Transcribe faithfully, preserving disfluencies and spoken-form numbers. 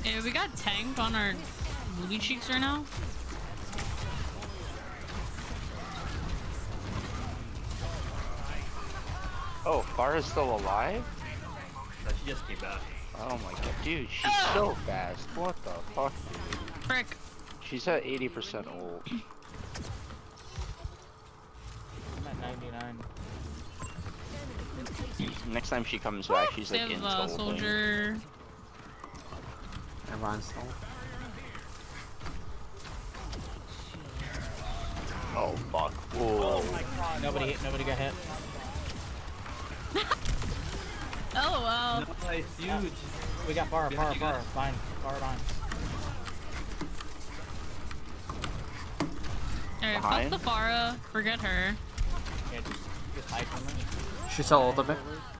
Hey, we got tanked on our booty cheeks right now. Oh, Farah's still alive? No, she just came back. Oh my god, dude, she's so fast. What the fuck, dude? Frick. She's at eighty percent ult. I'm at ninety-nine. Next time she comes back, she's like They in have uh, soldier. Everyone's still. Oh fuck. Whoa. Oh my god. Nobody hit, nobody got hit. Oh wow. Nice, huge. Yeah. We got far, far, you far, guys. fine, far behind. Alright, Behind? fuck the Pharah. Forget her. Yeah, just, just hide from her. She saw ultimate.